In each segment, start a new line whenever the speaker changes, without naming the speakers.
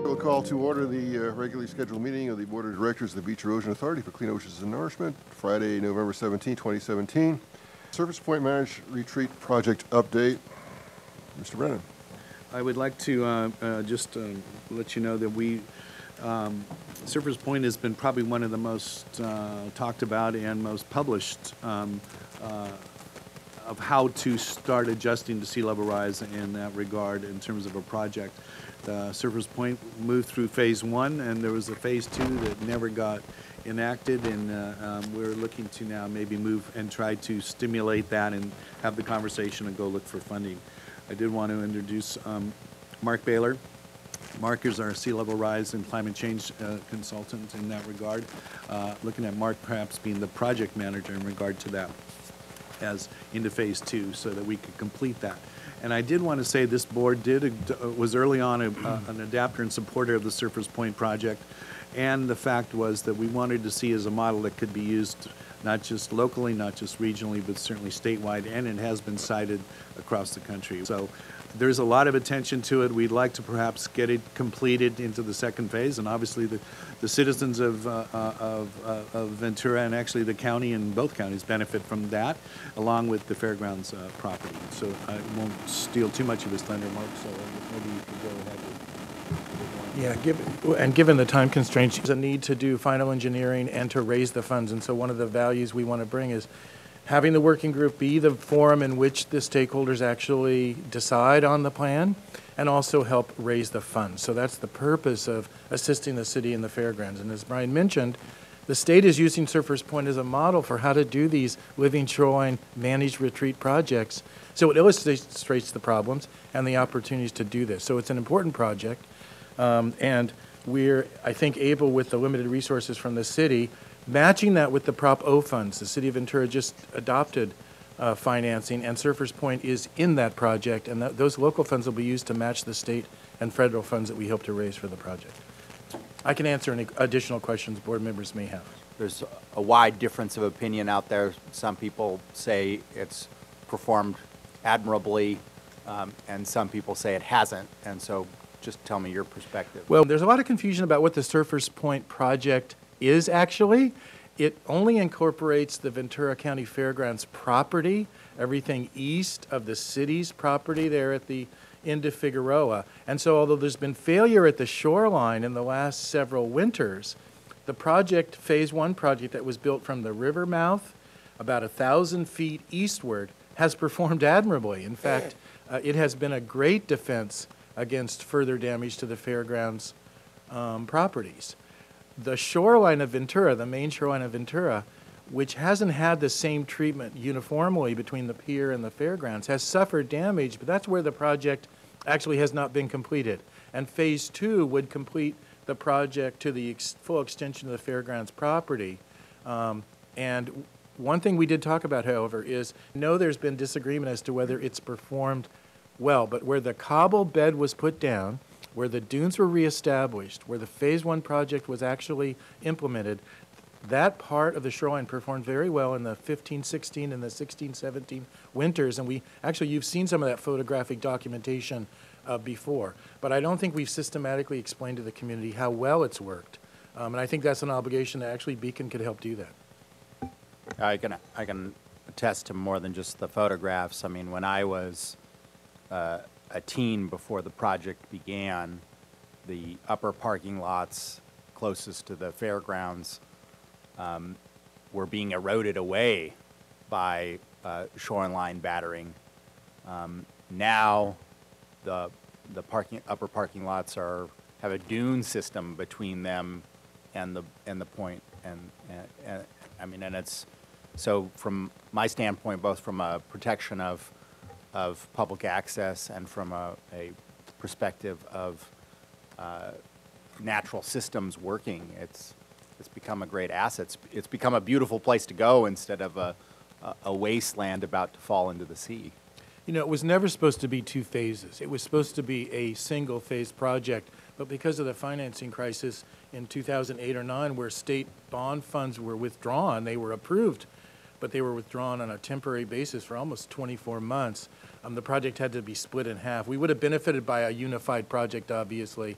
We'll call to order the regularly scheduled meeting of the Board of Directors of the Beach Erosion Authority for Clean Oceans and Nourishment, Friday, November 17, 2017. Surface Point Managed Retreat Project Update. Mr. Brennan.
I would like to just let you know that Surface Point has been probably one of the most talked about and most published of how to start adjusting to sea level rise in that regard in terms of a project. Surface Point moved through phase 1, and there was a phase 2 that never got enacted, and we're looking to now maybe move and try to stimulate that and have the conversation and go look for funding. I did want to introduce Mark Baylor. Mark is our sea level rise and climate change consultant in that regard. Looking at Mark perhaps being the project manager in regard to that as into phase 2 so that we could complete that. And I did want to say this board was early on an adapter and supporter of the Surface Point project, and the fact was that we wanted to see as a model that could be used not just locally, not just regionally, but certainly statewide, and it has been cited across the country. So there's a lot of attention to it. We'd like to perhaps get it completed into the second phase, and obviously the citizens of Ventura and actually the county and both counties benefit from that, along with the fairgrounds property. So I won't steal too much of his thunder, Mark, so maybe you can go ahead.
Yeah, given the time constraints, there's a need to do final engineering and to raise the funds, and so one of the values we want to bring is having the working group be the forum in which the stakeholders actually decide on the plan and also help raise the funds. So that's the purpose of assisting the city and the fairgrounds. And as Brian mentioned, the state is using Surface Point as a model for how to do these living shoreline managed retreat projects. So it illustrates the problems and the opportunities to do this. So it's an important project. And we're, I think, able with the limited resources from the city, matching that with the Prop O funds. The City of Ventura just adopted financing, and Surface Point is in that project, and those local funds will be used to match the state and federal funds that we hope to raise for the project. I can answer any additional questions board members may have.
There's a wide difference of opinion out there. Some people say it's performed admirably, and some people say it hasn't, and so just tell me your perspective.
Well, there's a lot of confusion about what the Surface Point project is actually. It only incorporates the Ventura County Fairgrounds property, everything east of the city's property there at the end of Figueroa. And so although there's been failure at the shoreline in the last several winters, the project, phase 1 project that was built from the river mouth about 1,000 feet eastward has performed admirably. In fact, it has been a great defense against further damage to the fairgrounds properties. The shoreline of Ventura, the main shoreline of Ventura, which hasn't had the same treatment uniformly between the pier and the fairgrounds, has suffered damage, but that's where the project actually has not been completed. And phase 2 would complete the project to the full extension of the fairgrounds property. And one thing we did talk about, however, is there's been disagreement as to whether it's performed well, but where the cobble bed was put down, where the dunes were reestablished, where the phase 1 project was actually implemented, that part of the shoreline performed very well in the 15-16 and the 16-17 winters, and you've seen some of that photographic documentation before, but I don't think we've systematically explained to the community how well it's worked, and I think that's an obligation that actually Beacon could help do that.
I can attest to more than just the photographs. I mean, when I was a teen before the project began, the upper parking lots closest to the fairgrounds were being eroded away by shoreline battering. Now the upper parking lots have a dune system between them and the point, and I mean, and it's so from my standpoint, both from a protection of public access and from a perspective of natural systems working, it's become a great asset. It's become a beautiful place to go instead of a wasteland about to fall into the sea.
You know, it was never supposed to be 2 phases. It was supposed to be a single phase project, but because of the financing crisis in 2008 or 9, where state bond funds were withdrawn, they were approved, but they were withdrawn on a temporary basis for almost 24 months. The project had to be split in half. We would have benefited by a unified project, obviously,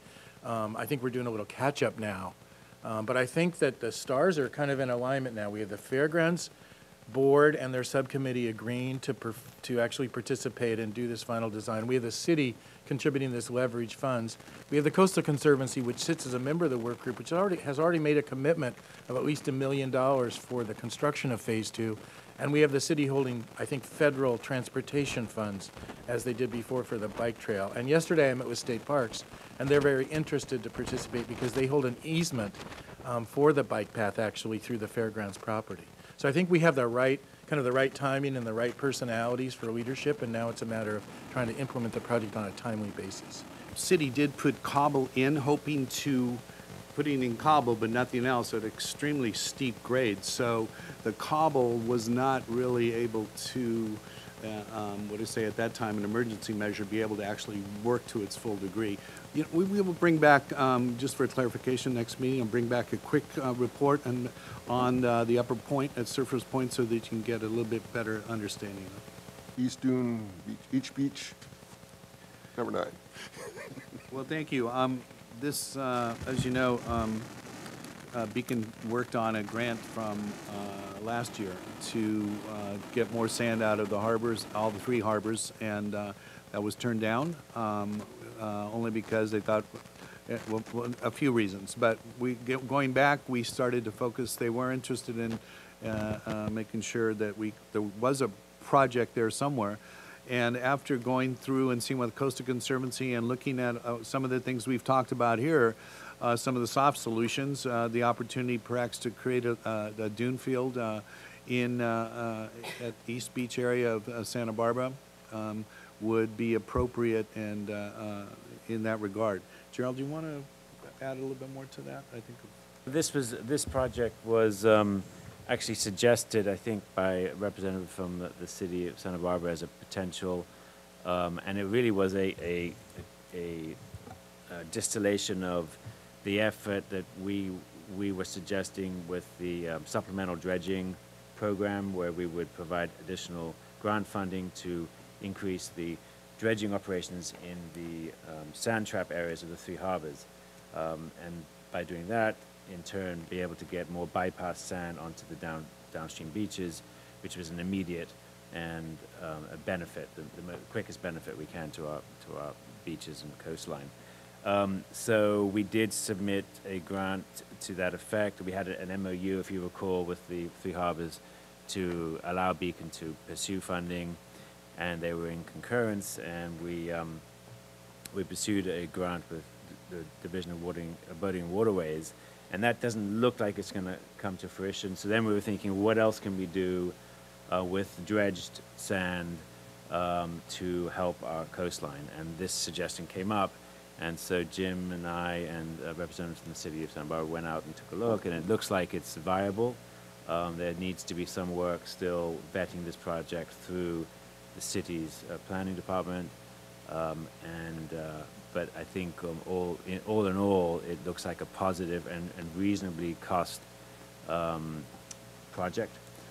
I think we're doing a little catch-up now. But I think that the stars are kind of in alignment now. We have the Fairgrounds Board and their subcommittee agreeing to actually participate and do this final design. We have the city contributing this leverage funds. We have the Coastal Conservancy, which sits as a member of the work group, which has already made a commitment of at least $1 million for the construction of Phase 2. And we have the city holding, I think, federal transportation funds, as they did before for the bike trail. And yesterday I met with State Parks, and they're very interested to participate because they hold an easement for the bike path actually through the fairgrounds property. So I think we have the right, kind of the right timing and the right personalities for leadership, and now it's a matter of trying to implement the project on a timely basis.
City did put cobble in, hoping to putting in cobble, but nothing else at extremely steep grades. So the cobble was not really able to, what do you say at that time, an emergency measure, be able to actually work to its full degree. You know, we will bring back, just for clarification next meeting, I'll bring back a quick report on the upper point at Surfers Point so that you can get a little bit better understanding of it.
East Dune, Beach, number 9.
Well, thank you. This, as you know, Beacon worked on a grant from last year to get more sand out of the harbors, all the 3 harbors, and that was turned down only because they thought, well, a few reasons. But going back, we started to focus. They were interested in making sure that there was a project there somewhere. And after going through and seeing with the Coastal Conservancy and looking at some of the things we've talked about here, some of the soft solutions, the opportunity perhaps to create a dune field at the East Beach area of Santa Barbara would be appropriate and in that regard. Gerald, do you want to add a little bit more to that? I think
this project was actually suggested, I think, by a representative from the city of Santa Barbara as a potential, and it really was a distillation of the effort that we were suggesting with the supplemental dredging program, where we would provide additional grant funding to increase the dredging operations in the sand trap areas of the 3 harbors, and by doing that, in turn, be able to get more bypass sand onto the downstream beaches, which was an immediate and a benefit, the quickest benefit we can to our beaches and coastline. So we did submit a grant to that effect. We had an MOU, if you recall, with the 3 harbors to allow Beacon to pursue funding, and they were in concurrence, and we pursued a grant with the Division of Boating and Waterways, and that doesn't look like it's going to come to fruition. So then we were thinking, what else can we do with dredged sand to help our coastline? And this suggestion came up, and so Jim and I and representatives from the city of Santa Barbara went out and took a look, and it looks like it's viable. There needs to be some work still vetting this project through the city's planning department, but I think all in all, it looks like a positive and reasonably cost project.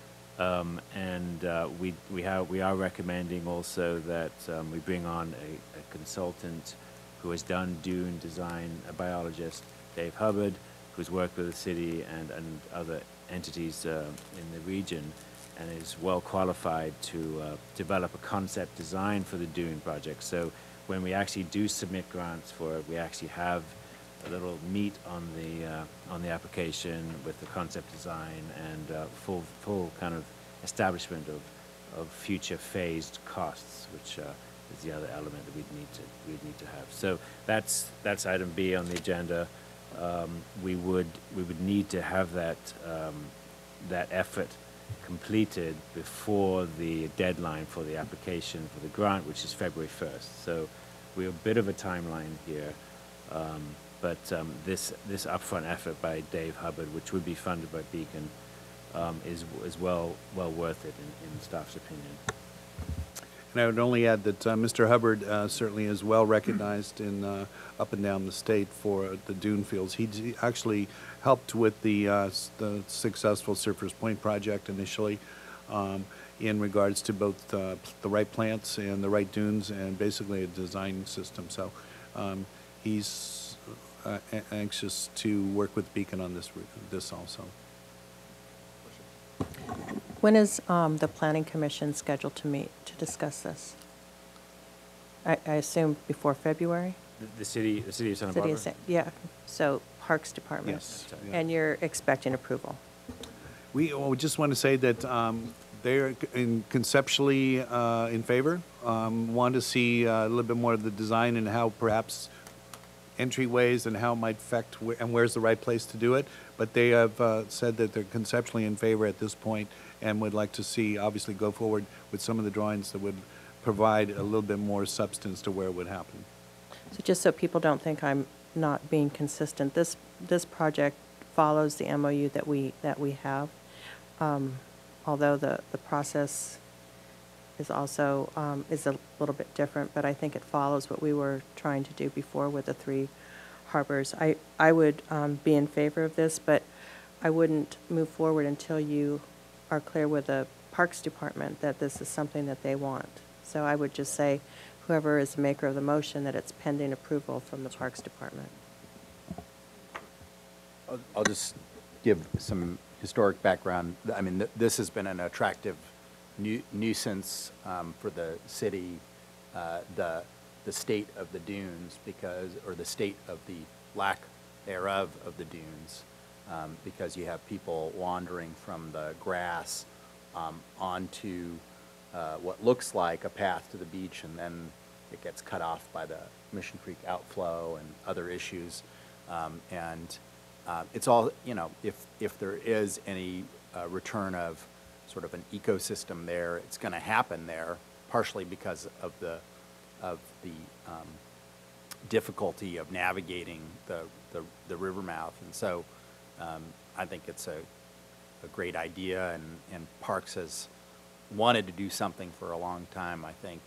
We are recommending also that we bring on a consultant who has done dune design, a biologist, Dave Hubbard, who's worked with the city and other entities in the region, and is well qualified to develop a concept design for the dune project. So when we actually do submit grants for it, we actually have a little meat on the application with the concept design and full kind of establishment of future phased costs, which is the other element that we'd need to have. So that's item B on the agenda. We would need to have that effort completed before the deadline for the application for the grant, which is Februare 1st. So we have a bit of a timeline here, but this upfront effort by Dave Hubbard, which would be funded by Beacon, is well worth it in staff's opinion.
And I would only add that Mr. Hubbard certainly is well recognized in up and down the state for the dune fields. He actually helped with the successful Surfers Point project initially in regards to both the right plants and the right dunes and basically a design system. So he's anxious to work with Beacon on this also.
When is the Planning Commission scheduled to meet to discuss this? I assume before February?
The city of Santa
City
Barbara?
of yeah, so Parks Department.
Yes.
And you're expecting approval?
We just want to say that they're conceptually in favor, want to see a little bit more of the design and how perhaps entryways and how it might affect and where's the right place to do it. But they have said that they're conceptually in favor at this point and would like to see, obviously, go forward with some of the drawings that would provide a little bit more substance to where it would happen.
So just so people don't think I'm not being consistent, this project follows the MOU that we have. Although the process is also is a little bit different, but I think it follows what we were trying to do before with the 3 harbors. I would be in favor of this, but I wouldn't move forward until you are clear with the Parks Department that this is something that they want. So I would just say, whoever is the maker of the motion, that it's pending approval from the Parks Department.
I'll just give some historic background. I mean, this has been an attractive nuisance for the city, the state of the dunes or the state of the lack thereof of the dunes, because you have people wandering from the grass onto what looks like a path to the beach, and then it gets cut off by the Mission Creek outflow and other issues. It's all, if there is any return of sort of an ecosystem there, it's going to happen there, partially because of the difficulty of navigating the river mouth. And so I think it's a great idea, and Parks has wanted to do something for a long time, I think.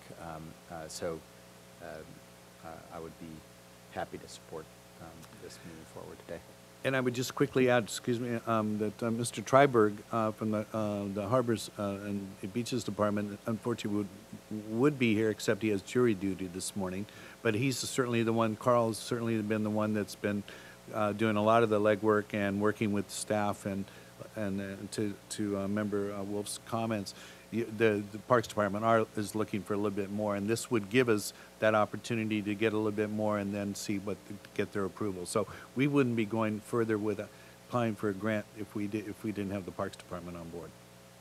I would be happy to support this moving forward today.
And I would just quickly add, excuse me, that Mr. Treiberg from the Harbors and Beaches Department, unfortunately, would be here, except he has jury duty this morning. But he's certainly the one, Carl's certainly been the one that's been doing a lot of the legwork and working with staff and to Member Wolf's comments. The Parks Department is looking for a little bit more, and this would give us that opportunity to get a little bit more and then see get their approval. So we wouldn't be going further with applying for a grant if we didn't have the Parks Department on board.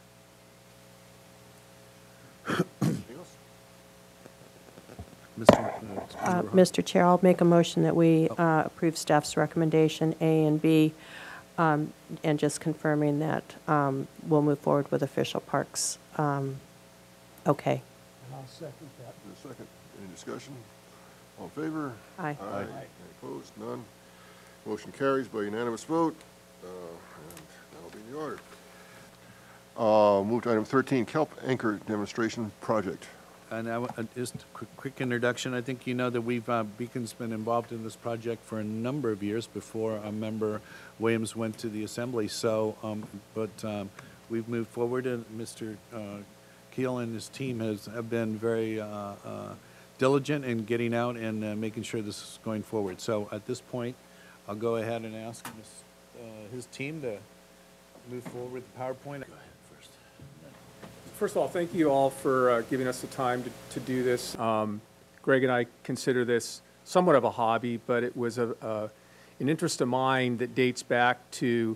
Mr. Chair, I'll make a motion that we approve staff's recommendation A and B, and just confirming that we'll move forward with official parks. Okay.
And I'll second that.
A second. Any discussion? All in favor?
Aye.
Aye. Any opposed? None. Motion carries by unanimous vote. And that'll be the order. Move to item 13, Kelp Anchor Demonstration Project.
And just a quick introduction. I think you know that Beacon's been involved in this project for a number of years before Member Williams went to the Assembly. So, we've moved forward, and Mr. Keel and his team have been very diligent in getting out and making sure this is going forward. So at this point, I'll go ahead and ask his team to move forward with the PowerPoint.
First of all, thank you all for giving us the time to do this. Greg and I consider this somewhat of a hobby, but it was an interest of mine that dates back to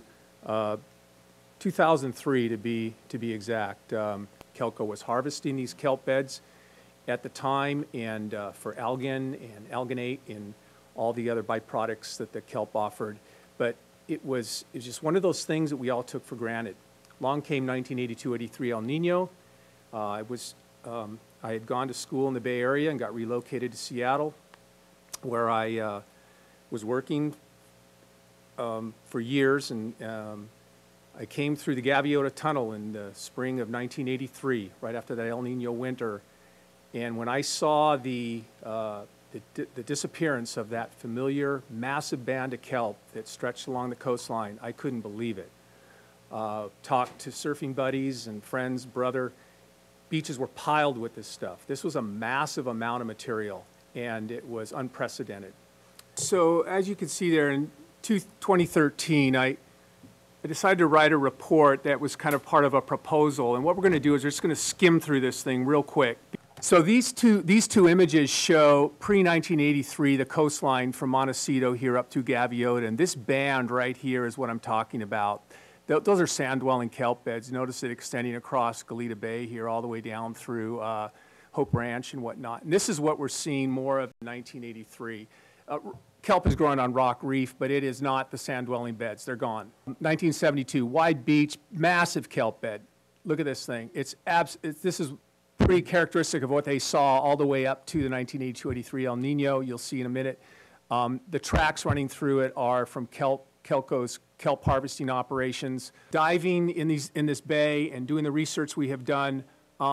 2003 to be exact. Kelco was harvesting these kelp beds at the time, and for algin and alginate and all the other byproducts that the kelp offered. But it was just one of those things that we all took for granted. Along came 1982-83 El Nino. I had gone to school in the Bay Area and got relocated to Seattle, where I was working for years, and I came through the Gaviota Tunnel in the spring of 1983, right after that El Nino winter. And when I saw the disappearance of that familiar massive band of kelp that stretched along the coastline, I couldn't believe it. Talked to surfing buddies and friends, brother. Beaches were piled with this stuff. This was a massive amount of material, and it was unprecedented. So as you can see there, in 2013, I decided to write a report that was kind of part of a proposal. And what we're going to do is we're just going to skim through this thing real quick. So these two images show pre-1983 the coastline from Montecito here up to Gaviota. And this band right here is what I'm talking about. Those are sand-dwelling kelp beds. Notice it extending across Goleta Bay here all the way down through Hope Ranch and whatnot. And this is what we're seeing more of in 1983. Kelp is growing on rock reef, but it is not the sand-dwelling beds. They're gone. 1972, wide beach, massive kelp bed. Look at this thing. This is pretty characteristic of what they saw all the way up to the 1982-83 El Nino. You'll see in a minute. The tracks running through it are from Kelco's kelp harvesting operations. Diving in this bay and doing the research we have done,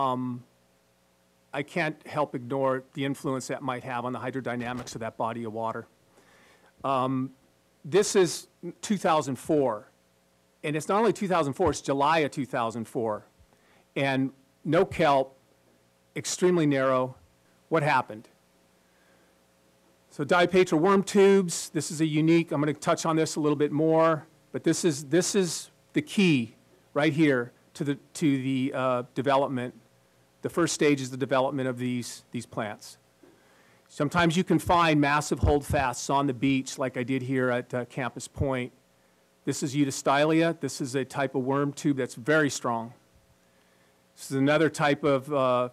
I can't help ignore the influence that might have on the hydrodynamics of that body of water. This is 2004, and it's not only 2004, it's July of 2004, and no kelp, extremely narrow. What happened? So Dipetra worm tubes, this is a unique, I'm going to touch on this a little bit more, but this is the key right here to the development. The first stage is the development of these plants. Sometimes you can find massive holdfasts on the beach like I did here at Campus Point. This is Eutystylia. This is a type of worm tube that's very strong. This is another type of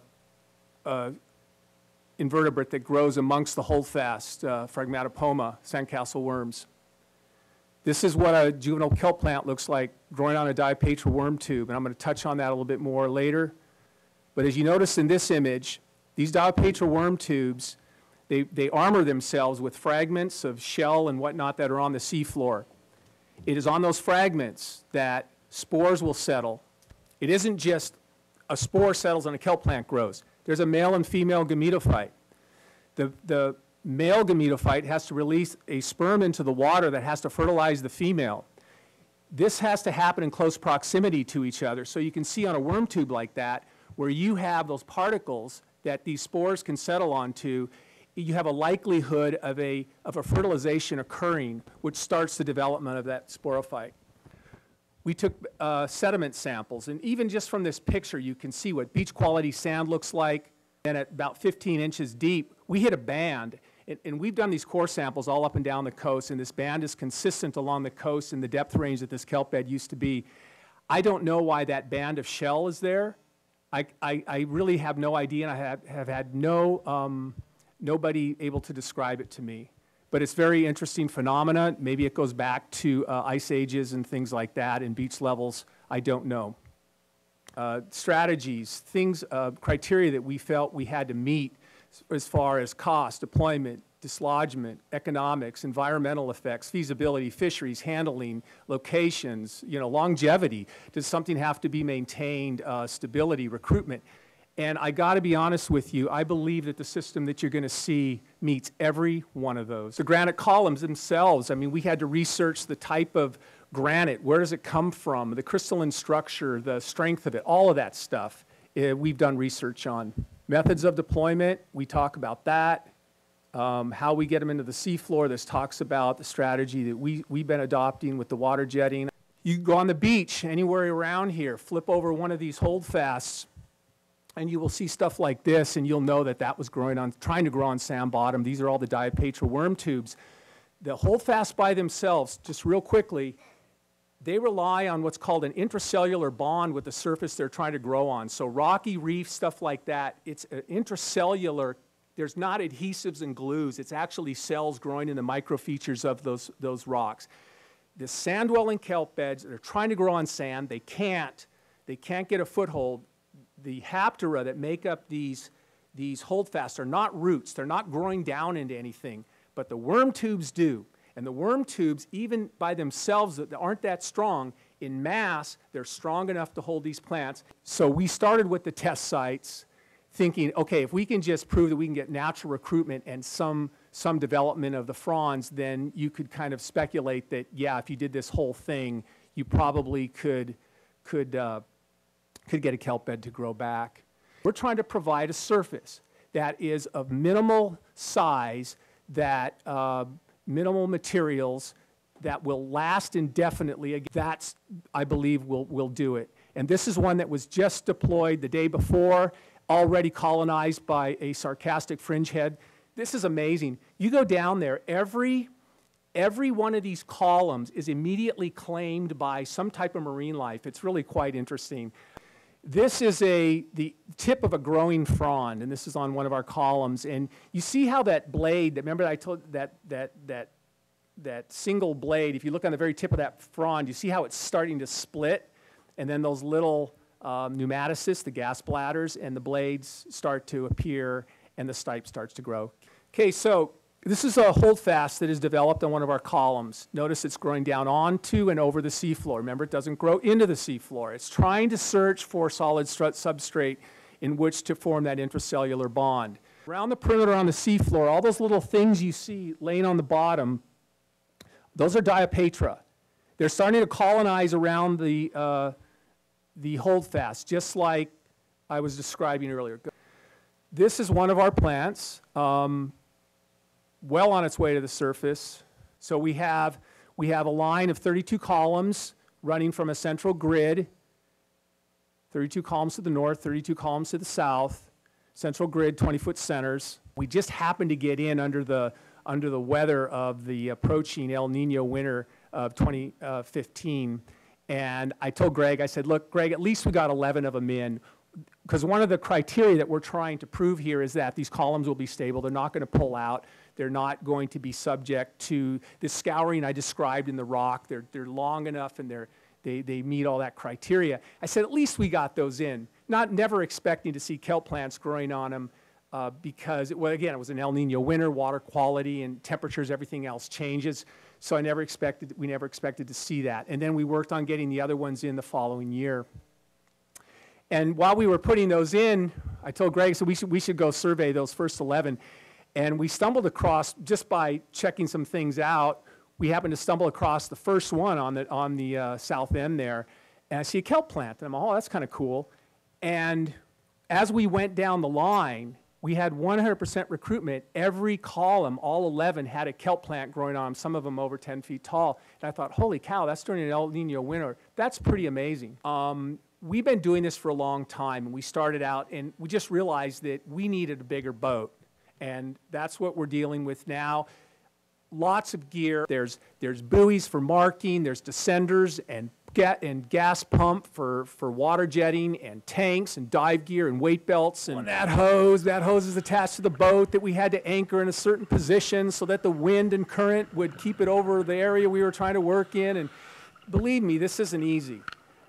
invertebrate that grows amongst the holdfast, Phragmatopoma, sandcastle worms. This is what a juvenile kelp plant looks like growing on a Dipetra worm tube, and I'm going to touch on that a little bit more later. But as you notice in this image, these Dipetra worm tubes, they armor themselves with fragments of shell and whatnot that are on the seafloor. It is on those fragments that spores will settle. It isn't just a spore settles and a kelp plant grows. There's a male and female gametophyte. The male gametophyte has to release a sperm into the water that has to fertilize the female. This has to happen in close proximity to each other. So you can see on a worm tube like that, where you have those particles that these spores can settle onto, you have a likelihood of a fertilization occurring, which starts the development of that sporophyte. We took sediment samples, and even just from this picture, you can see what beach quality sand looks like. And at about 15 inches deep, we hit a band. And we've done these core samples all up and down the coast, and this band is consistent along the coast in the depth range that this kelp bed used to be. I don't know why that band of shell is there. I really have no idea, and I have had nobody able to describe it to me. But it's very interesting phenomena. Maybe it goes back to ice ages and things like that and beach levels. I don't know. Strategies, things, criteria that we felt we had to meet as far as cost, deployment, dislodgement, economics, environmental effects, feasibility, fisheries, handling, locations, longevity. Does something have to be maintained, stability, recruitment? And I got to be honest with you, I believe that the system that you're going to see meets every one of those. The granite columns themselves, I mean, we had to research the type of granite, where does it come from, the crystalline structure, the strength of it, all of that stuff we've done research on. Methods of deployment, we talk about that. How we get them into the seafloor, this talks about the strategy that we've been adopting with the water jetting. You can go on the beach, anywhere around here, flip over one of these holdfasts, and you will see stuff like this, and you'll know that that was trying to grow on sand bottom. These are all the Dipetra worm tubes. The holdfasts by themselves, just real quickly, they rely on what's called an intracellular bond with the surface they're trying to grow on. So rocky reef, stuff like that, it's an intracellular. There's not adhesives and glues. It's actually cells growing in the microfeatures of those rocks. The sand-dwelling kelp beds, they're trying to grow on sand. They can't get a foothold. The haptera that make up these holdfasts are not roots. They're not growing down into anything, but the worm tubes do. And the worm tubes, even by themselves, that aren't that strong, in mass, they're strong enough to hold these plants. So we started with the test sites thinking, okay, if we can just prove that we can get natural recruitment and some development of the fronds, then you could kind of speculate that, yeah, if you did this whole thing, you probably could get a kelp bed to grow back. We're trying to provide a surface that is of minimal size that minimal materials that will last indefinitely. That's, I believe, will do it. And this is one that was just deployed the day before, already colonized by a sarcastic fringe head. This is amazing. You go down there, every one of these columns is immediately claimed by some type of marine life. It's really quite interesting. This is the tip of a growing frond, and this is on one of our columns. And you see how that blade, remember I told that single blade, if you look on the very tip of that frond, you see how it's starting to split? And then those little pneumatocysts, the gas bladders, and the blades start to appear, and the stipe starts to grow. Okay, so this is a holdfast that is developed on one of our columns. Notice it's growing down onto and over the seafloor. Remember, it doesn't grow into the seafloor. It's trying to search for solid substrate in which to form that intracellular bond. Around the perimeter on the seafloor, all those little things you see laying on the bottom, those are Diapetra. They're starting to colonize around the holdfast, just like I was describing earlier. This is one of our plants, well on its way to the surface. So we have a line of 32 columns running from a central grid, 32 columns to the north, 32 columns to the south, central grid, 20-foot centers. We just happened to get in under the weather of the approaching El Nino winter of 2015. And I told Greg, I said, look, Greg, at least we got 11 of them in. Because one of the criteria that we're trying to prove here is that these columns will be stable. They're not going to pull out. They're not going to be subject to the scouring I described in the rock. They're long enough and they meet all that criteria. I said, at least we got those in. Never expecting to see kelp plants growing on them because, well, again, it was an El Nino winter, water quality and temperatures, everything else changes. So we never expected to see that. And then we worked on getting the other ones in the following year. And while we were putting those in, I told Greg, so we should go survey those first 11. And we stumbled across, just by checking some things out, we happened to stumble across the first one on the south end there. And I see a kelp plant. And I'm like, oh, that's kind of cool. And as we went down the line, we had 100% recruitment. Every column, all 11, had a kelp plant growing on them, some of them over 10 feet tall. And I thought, holy cow, that's during an El Nino winter. That's pretty amazing. We've been doing this for a long time, and we started out, and we just realized that we needed a bigger boat. And that's what we're dealing with now. Lots of gear. There's buoys for marking, there's descenders and gas pump for water jetting, and tanks and dive gear and weight belts, and that hose is attached to the boat that we had to anchor in a certain position so that the wind and current would keep it over the area we were trying to work in. And believe me, this isn't easy.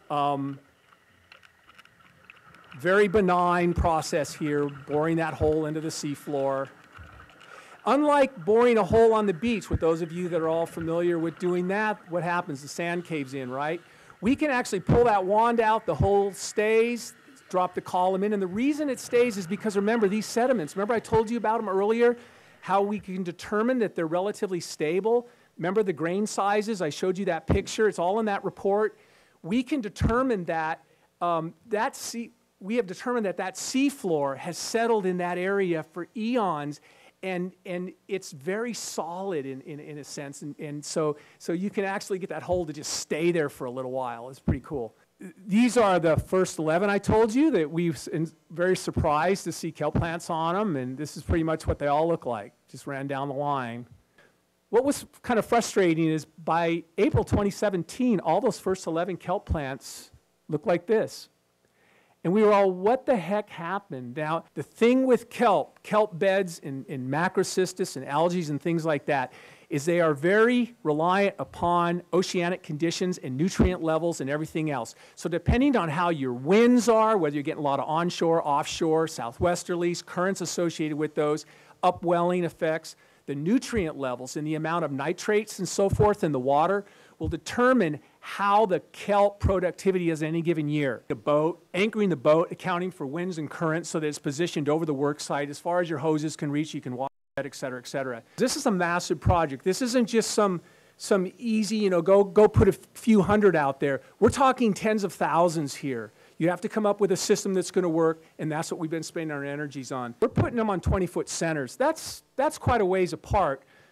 Very benign process here, boring that hole into the seafloor. Unlike boring a hole on the beach, with those of you that are all familiar with doing that, what happens? The sand caves in, right? We can actually pull that wand out, the hole stays, drop the column in, and the reason it stays is because, remember, these sediments, remember I told you about them earlier, how we can determine that they're relatively stable? Remember the grain sizes? I showed you that picture. It's all in that report. We can determine that we have determined that seafloor has settled in that area for eons, and it's very solid in a sense, and so you can actually get that hole to just stay there for a little while. It's pretty cool. These are the first 11 I told you that we've very surprised to see kelp plants on them, and this is pretty much what they all look like. Just ran down the line. What was kind of frustrating is by April 2017, all those first 11 kelp plants look like this. And we were all, what the heck happened? Now, the thing with kelp beds and macrocystis and algae and things like that, is they are very reliant upon oceanic conditions and nutrient levels and everything else. So depending on how your winds are, whether you're getting a lot of onshore, offshore, southwesterlies, currents associated with those, upwelling effects, the nutrient levels and the amount of nitrates and so forth in the water will determine how the kelp productivity is any given year. The boat, anchoring the boat, accounting for winds and currents so that it's positioned over the work site. As far as your hoses can reach, you can water it, et cetera, et cetera. This is a massive project. This isn't just some easy, go put a few hundred out there. We're talking tens of thousands here. You have to come up with a system that's going to work, and that's what we've been spending our energies on. We're putting them on 20-foot centers. That's quite a ways apart,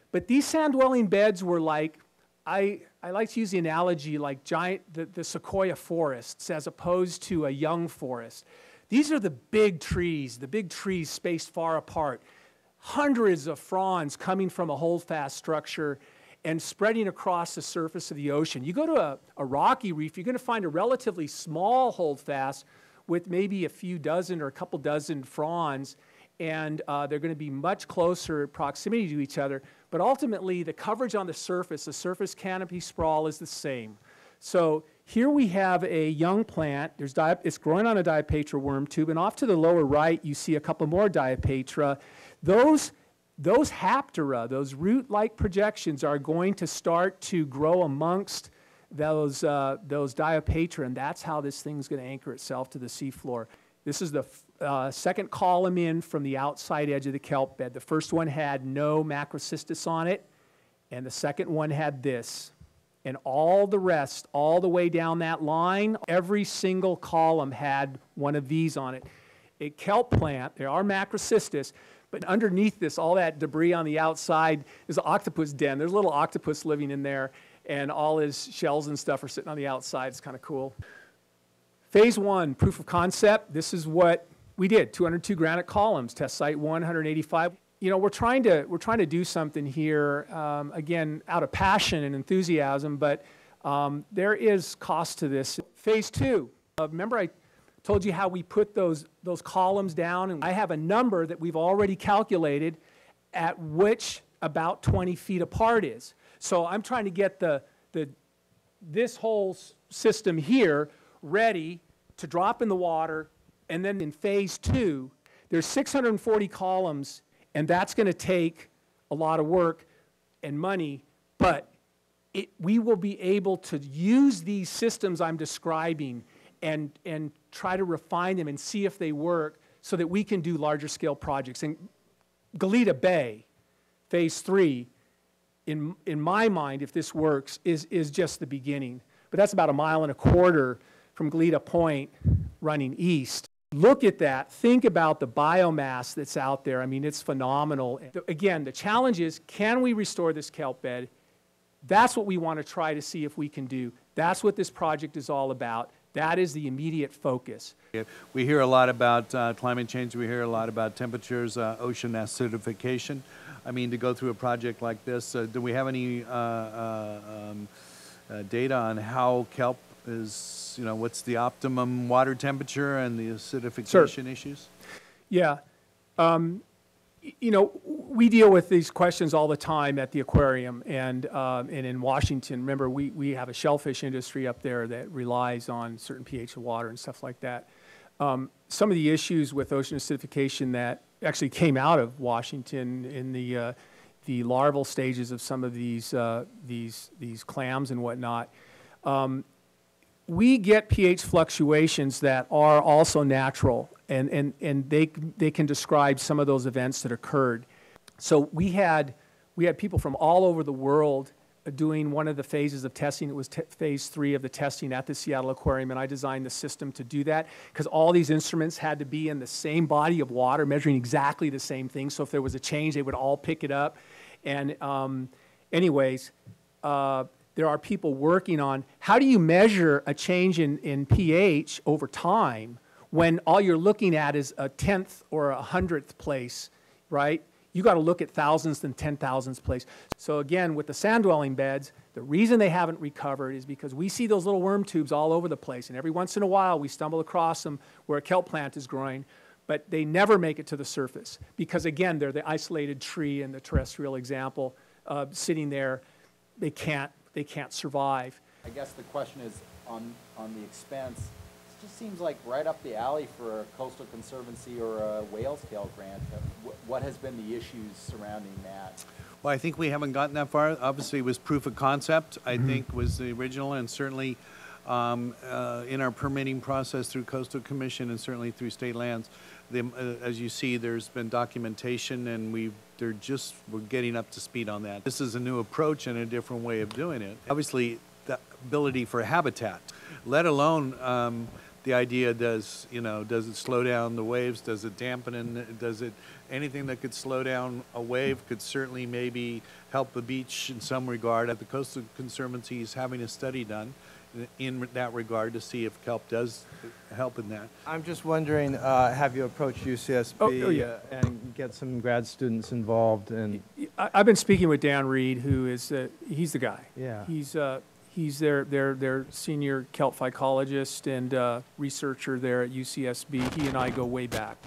But these sand-dwelling beds were like, I like to use the analogy like the sequoia forests as opposed to a young forest. These are the big trees spaced far apart. Hundreds of fronds coming from a holdfast structure and spreading across the surface of the ocean. You go to a rocky reef, you're going to find a relatively small holdfast with maybe a few dozen or a couple dozen fronds, and they're going to be much closer proximity to each other. But ultimately, the coverage on the surface canopy sprawl is the same. So here we have a young plant. It's growing on a Diapetra worm tube, and off to the lower right, you see a couple more Diapetra. Those haptera, those root-like projections, are going to start to grow amongst those Diapetra, and that's how this thing's going to anchor itself to the seafloor. This is the second column in from the outside edge of the kelp bed. The first one had no macrocystis on it, and the second one had this. And all the rest, all the way down that line, every single column had one of these on it. A kelp plant, there are macrocystis, but underneath this, all that debris on the outside is an octopus den. There's a little octopus living in there, and all his shells and stuff are sitting on the outside. It's kind of cool. Phase 1, proof of concept. This is what we did, 202 granite columns, test site 185. You know, we're trying to do something here, again, out of passion and enthusiasm, but there is cost to this. Phase 2, remember I told you how we put those columns down, and I have a number that we've already calculated at which about 20 feet apart is. So I'm trying to get this whole system here ready to drop in the water, and then in phase 2, there's 640 columns, and that's going to take a lot of work and money, but we will be able to use these systems I'm describing and try to refine them and see if they work so that we can do larger scale projects. And Goleta Bay, phase 3, in my mind, if this works, is just the beginning. But that's about 1.25 miles from Goleta Point running east. Look at that. Think about the biomass that's out there. I mean, it's phenomenal. Again, the challenge is, can we restore this kelp bed? That's what we want to try to see if we can do. That's what this project is all about. That is the immediate focus.
We hear a lot about climate change. We hear a lot about temperatures, ocean acidification. I mean, to go through a project like this, do we have any data on how kelp is, you know, what's the optimum water temperature and the acidification issues?
Yeah. You know, we deal with these questions all the time at the aquarium and in Washington. Remember, we have a shellfish industry up there that relies on certain pH of water and stuff like that. Some of the issues with ocean acidification that actually came out of Washington in the larval stages of some of these clams and whatnot, we get pH fluctuations that are also natural, and they can describe some of those events that occurred. So we had people from all over the world doing one of the phases of testing. It was phase 3 of the testing at the Seattle Aquarium, and I designed the system to do that because all these instruments had to be in the same body of water, measuring exactly the same thing. So if there was a change, they would all pick it up. And anyways, there are people working on how do you measure a change in pH over time when all you're looking at is a 10th or a 100th place, right? You got to look at thousands and 10,000th place. So again, with the sand-dwelling beds, the reason they haven't recovered is because we see those little worm tubes all over the place, and every once in a while we stumble across them where a kelp plant is growing, but they never make it to the surface because, again, they're the isolated tree in the terrestrial example sitting there. They can't survive.
I guess the question is on the expense. It just seems like right up the alley for a coastal conservancy or a whale scale grant. What has been the issues surrounding that?
Well, I think we haven't gotten that far. Obviously, it was proof of concept, I think, was the original, and certainly in our permitting process through Coastal Commission and certainly through state lands, as you see, there's been documentation, and we're getting up to speed on that. This is a new approach and a different way of doing it. Obviously, the ability for habitat, let alone the idea, does it slow down the waves? Does it dampen? And does it anything that could slow down a wave could certainly maybe help the beach in some regard. At the Coastal Conservancy is having a study done in that regard to see if kelp does help in that.
I'm just wondering, have you approached UCSB
Oh, yeah.
and get some grad students involved? And
I've been speaking with Dan Reed, who is, he's the guy.
Yeah.
He's their senior kelp phycologist and researcher there at UCSB. He and I go way back.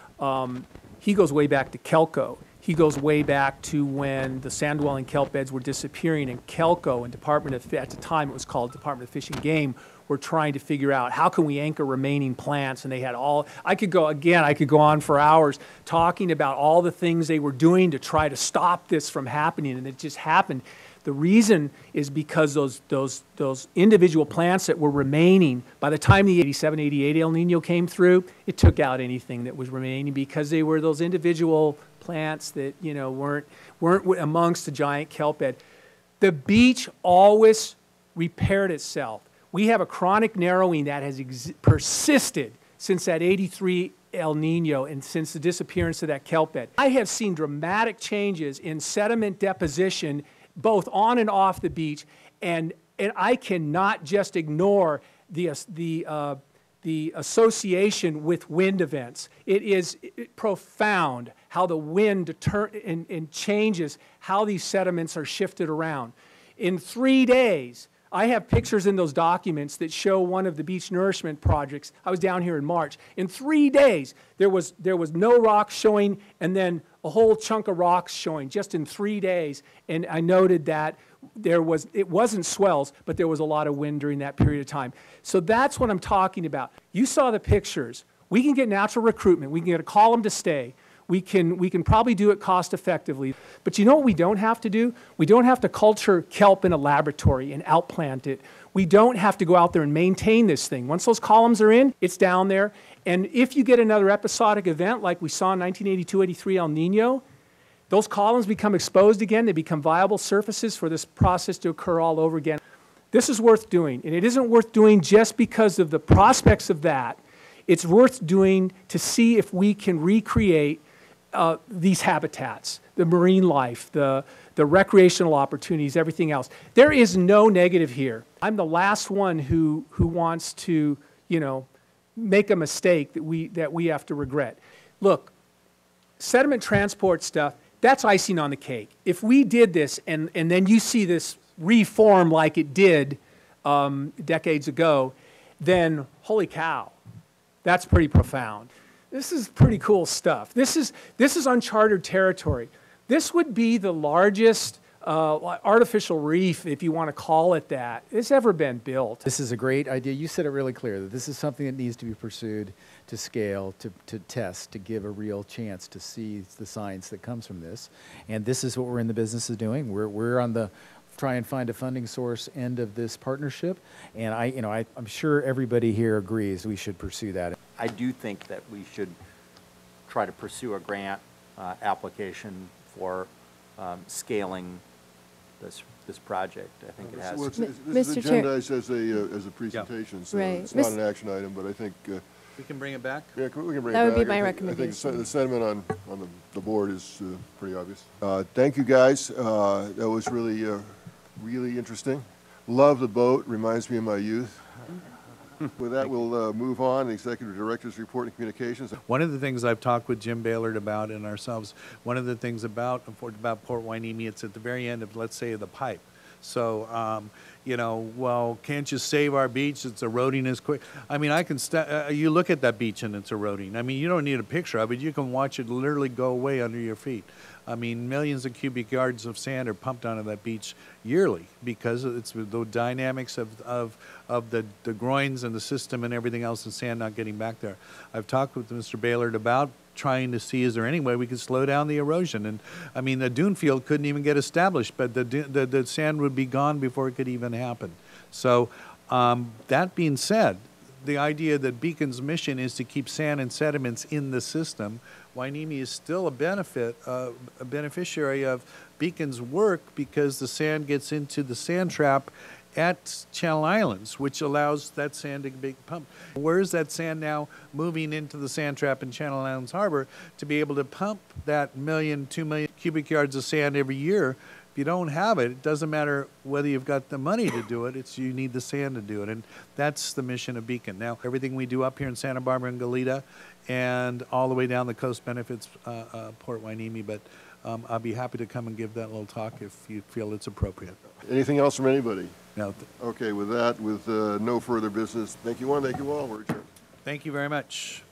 He goes way back to Kelco. He goes way back to when the sand-dwelling kelp beds were disappearing, and Kelco and at the time it was called Department of Fish and Game, were trying to figure out how can we anchor remaining plants, and they had I could go on for hours talking about all the things they were doing to try to stop this from happening, and it just happened. The reason is because those individual plants that were remaining, by the time the 87, 88 El Nino came through, it took out anything that was remaining because they were those individual plants that, you know, weren't amongst the giant kelp bed. The beach always repaired itself. We have a chronic narrowing that has persisted since that 83 El Nino and since the disappearance of that kelp bed. I have seen dramatic changes in sediment deposition both on and off the beach, and I cannot just ignore the association with wind events. It is profound how the wind and changes how these sediments are shifted around. In 3 days, I have pictures in those documents that show one of the beach nourishment projects. I was down here in March. In 3 days, there was no rocks showing, and then a whole chunk of rocks showing just in 3 days. And I noted that it wasn't swells, but there was a lot of wind during that period of time. So that's what I'm talking about. You saw the pictures. We can get natural recruitment. We can get a column to stay. We can probably do it cost effectively. But you know what we don't have to do? We don't have to culture kelp in a laboratory and outplant it. We don't have to go out there and maintain this thing. Once those columns are in, it's down there. And if you get another episodic event like we saw in 1982-83 El Nino, those columns become exposed again. They become viable surfaces for this process to occur all over again. This is worth doing. And it isn't worth doing just because of the prospects of that. It's worth doing to see if we can recreate these habitats, the marine life, the recreational opportunities, everything else. There is no negative here. I'm the last one who wants to, you know, make a mistake that we have to regret. Look, sediment transport stuff, that's icing on the cake. If we did this and then you see this reform like it did decades ago, then holy cow, that's pretty profound. This is pretty cool stuff. This is uncharted territory. This would be the largest artificial reef, if you want to call it that, that's ever been built.
This is a great idea. You said it really clear that this is something that needs to be pursued, to scale, to test, to give a real chance to see the science that comes from this. And this is what we're in the business of doing. We're on the try and find a funding source end of this partnership. And I'm sure everybody here agrees we should pursue that.
I do think that we should try to pursue a grant application for scaling this project. I think it has.
Well, this is
Mr. Chair.
agendized as a presentation, so
Right.
it's not an action item, but I think,
We can bring it back?
yeah, we can bring it back.
That would be my
I think
recommendation.
the sentiment on the board is pretty obvious. Thank you, guys. That was really, really interesting. Love the boat. Reminds me of my youth. With that, we'll move on. The Executive Director's Report and Communications.
One of the things I've talked with Jim Baylord about and ourselves, one of the things about Port Hueneme, it's at the very end of, let's say, the pipe. So, well, can't you save our beach? It's eroding as quick. I mean, you look at that beach and it's eroding. I mean, you don't need a picture of it. You can watch it literally go away under your feet. I mean, millions of cubic yards of sand are pumped onto that beach yearly because it's the dynamics of the groins and the system and everything else, and sand not getting back there. I've talked with Mr. Baylord about trying to see is there any way we could slow down the erosion. And I mean, the dune field couldn't even get established, but the sand would be gone before it could even happen. So that being said, the idea that Beacon's mission is to keep sand and sediments in the system, Hueneme is still a beneficiary of Beacon's work because the sand gets into the sand trap at Channel Islands, which allows that sand to be pumped. Where's that sand now moving into the sand trap in Channel Islands Harbor to be able to pump that 2 million cubic yards of sand every year? If you don't have it, it doesn't matter whether you've got the money to do it, it's you need the sand to do it. And that's the mission of Beacon. Now, everything we do up here in Santa Barbara and Goleta and all the way down the coast benefits Port Hueneme, but I'll be happy to come and give that little talk if you feel it's appropriate.
Anything else from anybody?
No,
Okay, with that, with no further business, thank you one, thank you all, we're adjourned.
thank you very much.